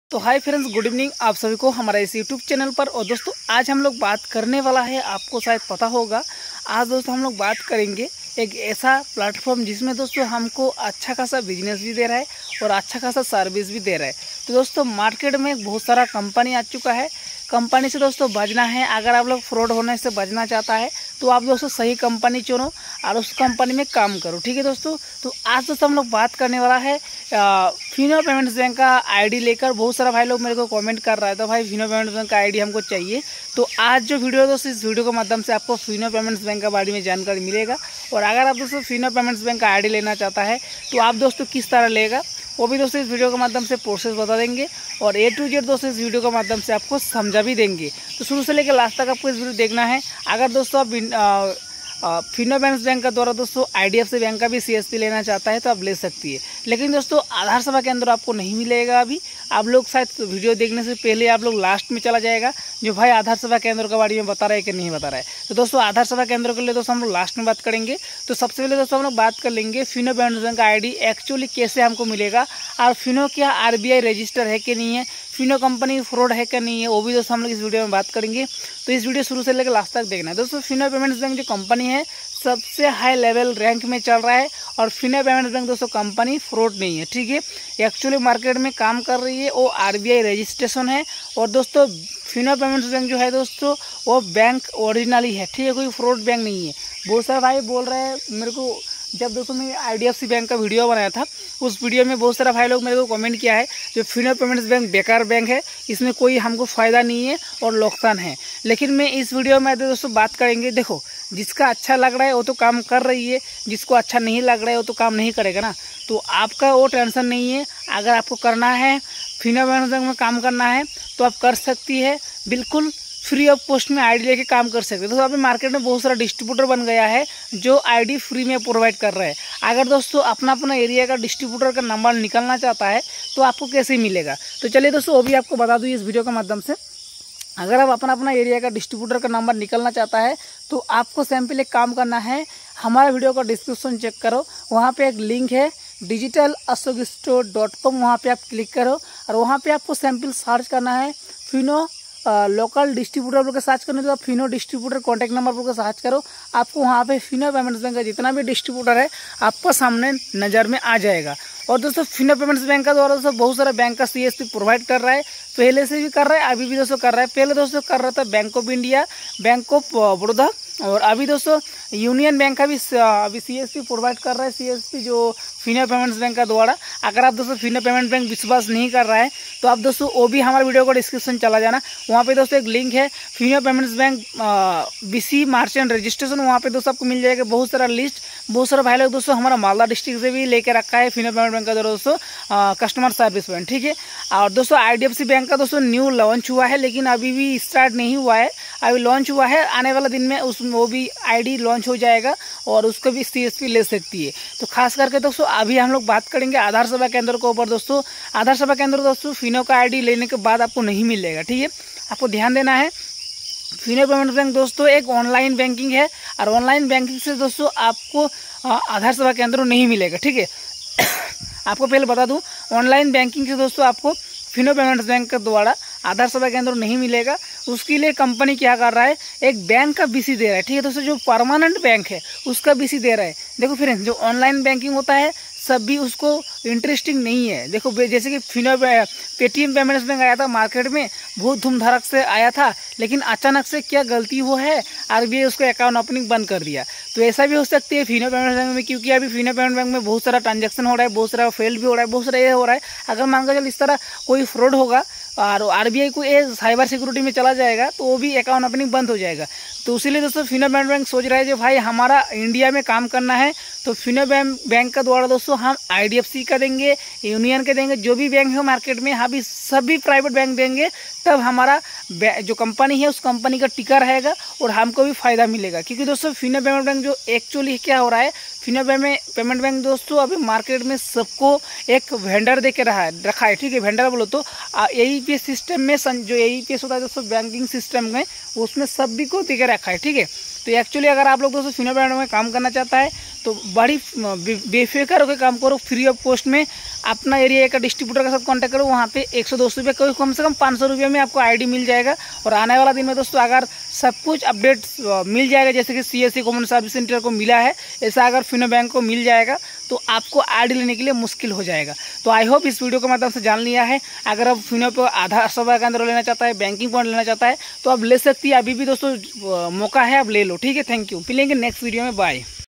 तो hi friends, good evening आप सभी को हमारा इस यूट्यूब चैनल पर। और दोस्तों आज हम लोग बात करने वाला है, आपको शायद पता होगा, आज दोस्तों हम लोग बात करेंगे एक ऐसा प्लेटफॉर्म जिसमें दोस्तों हमको अच्छा खासा बिजनेस भी दे रहा है और अच्छा खासा सर्विस भी दे रहा है। तो दोस्तों मार्केट में बहुत सारा कंपनी आ चुका है, कंपनी से दोस्तों बचना है। अगर आप लोग फ्रॉड होने से बचना चाहता है तो आप दोस्तों सही कंपनी चुनो और उस कंपनी में काम करो, ठीक है दोस्तों। तो आज दोस्तों हम लोग बात करने वाला है फिनो पेमेंट्स बैंक का आईडी लेकर। बहुत सारा भाई लोग मेरे को कमेंट कर रहा है तो भाई फिनो पेमेंट्स बैंक का आईडी हमको चाहिए। तो आज जो वीडियो है दोस्तों, इस वीडियो के माध्यम से आपको फिनो पेमेंट्स बैंक के बारे में जानकारी मिलेगा। और अगर आप दोस्तों फिनो पेमेंट्स बैंक का आईडी लेना चाहता है तो आप दोस्तों किस तरह लेगा वो भी दोस्तों इस वीडियो के माध्यम से प्रोसेस बता देंगे और A to Z दोस्तों इस वीडियो के माध्यम से आपको समझा भी देंगे। तो शुरू से लेकर लास्ट तक आपको इस वीडियो देखना है। अगर दोस्तों आप फिनो पेमेंट्स बैंक का द्वारा दोस्तों IDFC बैंक का भी CSP लेना चाहता है तो आप ले सकती है, लेकिन दोस्तों आधार सभा के अंदर आपको नहीं मिलेगा। अभी आप लोग शायद वीडियो देखने से पहले आप लोग लास्ट में चला जाएगा जो भाई आधार सभा केंद्र के बारे में बता रहा है कि नहीं बता रहा है। तो दोस्तों आधार सभा केंद्र के लिए दोस्तों हम लोग लास्ट में बात करेंगे। तो सबसे पहले दोस्तों हम लोग बात कर लेंगे फिनो पेमेंट्स बैंक का आईडी एक्चुअली कैसे हमको मिलेगा और फिनो क्या RBI रजिस्टर है कि नहीं है, फिनो कंपनी फ्रॉड है कि नहीं है, वो भी दोस्तों हम लोग इस वीडियो में बात करेंगे। तो इस वीडियो शुरू से लेकर लास्ट तक देखना है। दोस्तों फिनो पेमेंट्स बैंक जो कंपनी है सबसे हाई लेवल रैंक में चल रहा है और फिनो पेमेंट्स बैंक दोस्तों कंपनी फ्रॉड नहीं है, ठीक है। एक्चुअली मार्केट में काम कर रही है, वो RBI रजिस्ट्रेशन है। और दोस्तों फिनो पेमेंट्स बैंक जो है दोस्तों वो बैंक ओरिजिनली है, ठीक है, कोई फ्रॉड बैंक नहीं है। बहुत सारे भाई बोल रहे हैं मेरे को, जब दोस्तों मैं IDFC बैंक का वीडियो बनाया था उस वीडियो में बहुत सारा भाई लोग मेरे को कमेंट किया है जो फिनो पेमेंट्स बैंक बेकार बैंक है, इसमें कोई हमको फ़ायदा नहीं है और नुकसान है। लेकिन मैं इस वीडियो में दोस्तों बात करेंगे, देखो जिसका अच्छा लग रहा है वो तो काम कर रही है, जिसको अच्छा नहीं लग रहा है वो तो काम नहीं करेगा ना। तो आपका वो टेंशन नहीं है। अगर आपको करना है फिनो पेमेंट्स बैंक में काम करना है तो आप कर सकती है, बिल्कुल फ्री ऑफ कॉस्ट में आईडी लेके काम कर सकते हैं। दोस्तों अभी मार्केट में बहुत सारा डिस्ट्रीब्यूटर बन गया है जो आईडी फ्री में प्रोवाइड कर रहा है। अगर दोस्तों अपना अपना एरिया का डिस्ट्रीब्यूटर का नंबर निकलना चाहता है तो आपको कैसे मिलेगा, तो चलिए दोस्तों वो भी आपको बता दूँ इस वीडियो के माध्यम से। अगर आप अपना एरिया का डिस्ट्रीब्यूटर का नंबर निकलना चाहता है तो आपको सैम्पल एक काम करना है, हमारे वीडियो का डिस्क्रिप्शन चेक करो, वहाँ पे एक लिंक है digitalashokstore.com, वहाँ पे आप क्लिक करो और वहाँ पे आपको सैम्पल सर्च करना है फिनो लोकल डिस्ट्रीब्यूटर बोल के सर्च करने के बाद फिनो डिस्ट्रीब्यूटर कॉन्टैक्ट नंबर बोल के सर्च करो, आपको वहाँ पे फिनो पेमेंट्स बैंक का जितना भी डिस्ट्रीब्यूटर है आपको सामने नज़र में आ जाएगा। और दोस्तों फिनो पेमेंट्स बैंक का द्वारा दोस्तों बहुत सारा बैंक का CSP प्रोवाइड कर रहा है, पहले से भी कर रहा है, अभी भी दोस्तों कर रहा है। पहले दोस्तों कर रहा था bank of India, bank of Baroda, और अभी दोस्तों यूनियन बैंक का भी अभी CSP प्रोवाइड कर रहा है, CSP जो फिनो पेमेंट्स बैंक का द्वारा। अगर आप दोस्तों फिनो पेमेंट बैंक विश्वास नहीं कर रहा है तो आप दोस्तों वो भी हमारे वीडियो का डिस्क्रिप्शन चला जाना, वहाँ पे दोस्तों एक लिंक है Fino payments bank BC merchant registration, वहाँ पे दोस्तों आपको मिल जाएगा बहुत सारा लिस्ट। बहुत सारा भाई लोग दोस्तों हमारा मालदा डिस्ट्रिक्ट से भी लेके रखा है फिनो पेमेंट बैंक का द्वारा दोस्तों कस्टमर सर्विस बैंक, ठीक है। और दोस्तों IDFC बैंक का दोस्तों न्यू लॉन्च हुआ है, लेकिन अभी भी स्टार्ट नहीं हुआ है, अभी लॉन्च हुआ है, आने वाला दिन में वो भी आईडी लॉन्च हो जाएगा और उसको भी CSP ले सकती है। तो खास करके दोस्तों अभी हम लोग बात करेंगे आधार सभा केंद्र के ऊपर। दोस्तों आधार सभा केंद्र दोस्तों फिनो का आईडी लेने के बाद आपको नहीं मिलेगा, ठीक है, आपको ध्यान देना है। फिनो पेमेंट्स बैंक दोस्तों एक ऑनलाइन बैंकिंग है और ऑनलाइन बैंकिंग से दोस्तों आपको आधार सभा केंद्र नहीं मिलेगा, ठीक है। आपको पहले बता दूं ऑनलाइन बैंकिंग से दोस्तों आपको फिनो पेमेंट्स बैंक के द्वारा आधार सभा केंद्र नहीं मिलेगा। उसके लिए कंपनी क्या कर रहा है, एक बैंक का BC दे रहा है, ठीक है दोस्तों, जो परमानेंट बैंक है उसका BC दे रहा है। देखो फ्रेंड्स जो ऑनलाइन बैंकिंग होता है सब भी उसको इंटरेस्टिंग नहीं है। देखो जैसे कि फिनो पेटीएम पेमेंट्स बैंक आया था मार्केट में, बहुत धूमधड़क से आया था, लेकिन अचानक से क्या गलती हो है RBI उसका अकाउंट ओपनिंग बंद कर दिया। तो ऐसा भी हो सकती है फिनो पेमेंट्स बैंक में, क्योंकि अभी फिनो पेमेंट बैंक में बहुत सारा ट्रांजैक्शन हो रहा है, बहुत सारा फेल भी हो रहा है, बहुत सारा ये हो रहा है। अगर मान के चल इस तरह कोई फ्रॉड होगा और RBI को ये साइबर सिक्योरिटी में चला जाएगा तो वो भी अकाउंट ओपनिंग बंद हो जाएगा। तो इसीलिए दोस्तों फिनो पेमेंट बैंक सोच रहा है जो भाई हमारा इंडिया में काम करना है तो फिनो बैंक का द्वारा दोस्तों हम IDFC का देंगे, यूनियन के देंगे, जो भी बैंक है मार्केट में अभी सभी प्राइवेट बैंक देंगे, तब हमारा जो कंपनी है उस कंपनी का टिका रहेगा और हमको भी फ़ायदा मिलेगा। क्योंकि दोस्तों फिनो पेमेंट बैंक जो एक्चुअली क्या हो रहा है, फिनो पेमेंट बैंक दोस्तों अभी मार्केट में सबको एक वेंडर दे के रखा है, ठीक है। वेंडर बोलो तो AEPS सिस्टम में जो AEPS होता है दोस्तों बैंकिंग सिस्टम में, उसमें सभी को दे के रखा है, ठीक है। तो एक्चुअली अगर आप लोग दोस्तों फिनो बैंक में काम करना चाहता है तो बड़ी बेफिक्र होकर काम करो, फ्री ऑफ कॉस्ट में अपना एरिया का डिस्ट्रीब्यूटर के साथ कांटेक्ट करो। वहाँ पे 100-200 रुपये कोई कम से कम 500 रुपये में आपको आईडी मिल जाएगा। और आने वाला दिन में दोस्तों अगर सब कुछ अपडेट मिल जाएगा, जैसे कि CSC कॉमन सर्विस सेंटर को मिला है, ऐसा अगर फिनो बैंक को मिल जाएगा तो आपको आईडी लेने के लिए मुश्किल हो जाएगा। तो आई होप इस वीडियो के माध्यम से जान लिया है। अगर आप फिनो पे आधा समय के अंदर लेना चाहता है, बैंकिंग पॉइंट लेना चाहता है तो आप ले सकती है। अभी भी दोस्तों मौका है, आप ले लो। ठीक है, थैंक यू। मिलेंगे नेक्स्ट वीडियो में, बाय।